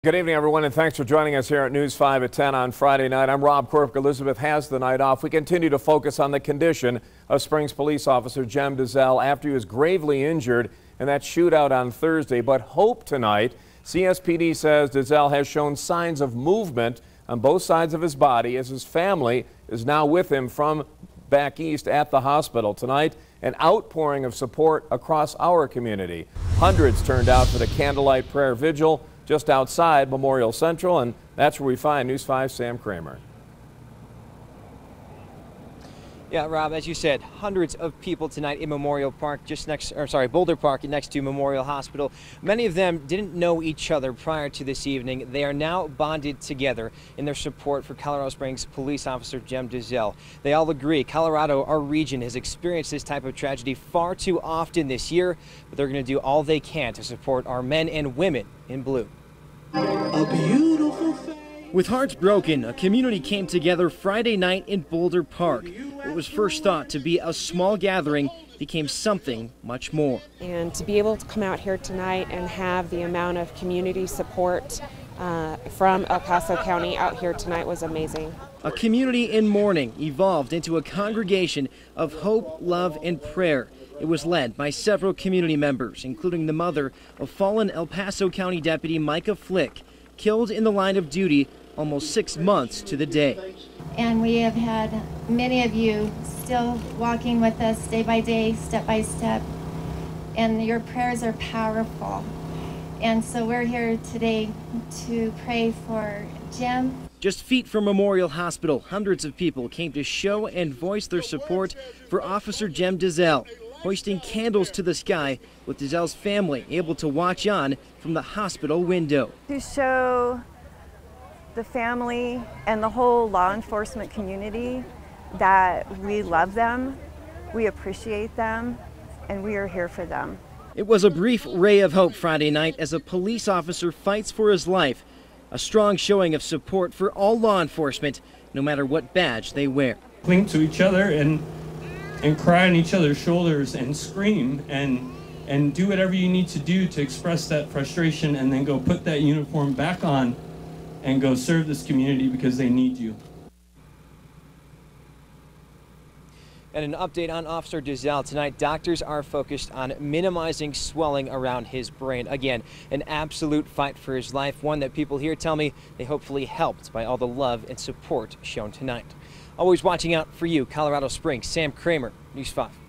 Good evening, everyone, and thanks for joining us here at News 5 at 10 on Friday night. I'm Rob Corp. Elizabeth has the night off. We continue to focus on the condition of Springs police officer Jem Dazelle after he was gravely injured in that shootout on Thursday. But hope tonight. CSPD says Dazelle has shown signs of movement on both sides of his body as his family is now with him from back east at the hospital. Tonight, an outpouring of support across our community. Hundreds turned out for the candlelight prayer vigil just outside Memorial Central, and that's where we find News 5's Sam Kramer. Yeah, Rob, as you said, hundreds of people tonight in Memorial Park, Boulder Park, next to Memorial Hospital. Many of them didn't know each other prior to this evening. They are now bonded together in their support for Colorado Springs police officer Jem Dazelle. They all agree Colorado, our region, has experienced this type of tragedy far too often this year, but they're going to do all they can to support our men and women in blue. A beautiful face. With hearts broken, a community came together Friday night in Boulder Park. What was first thought to be a small gathering became something much more. And to be able to come out here tonight and have the amount of community support from El Paso County out here tonight was amazing. A community in mourning evolved into a congregation of hope, love, and prayer. It was led by several community members, including the mother of fallen El Paso County Deputy Micah Flick, killed in the line of duty almost 6 months to the day. And we have had many of you still walking with us day by day, step by step, and your prayers are powerful. And so we're here today to pray for Jem. Just feet from Memorial Hospital, hundreds of people came to show and voice their support for Officer Jem Dazelle, hoisting candles to the sky with Dazelle's family able to watch on from the hospital window. To show the family and the whole law enforcement community that we love them, we appreciate them, and we are here for them. It was a brief ray of hope Friday night as a police officer fights for his life. A strong showing of support for all law enforcement, no matter what badge they wear. Cling to each other and cry on each other's shoulders and scream and do whatever you need to do to express that frustration, and then go put that uniform back on and go serve this community because they need you. And an update on Officer Dazelle tonight. Doctors are focused on minimizing swelling around his brain. Again, an absolute fight for his life, one that people here tell me they hopefully helped by all the love and support shown tonight. Always watching out for you, Colorado Springs. Sam Kramer, News 5.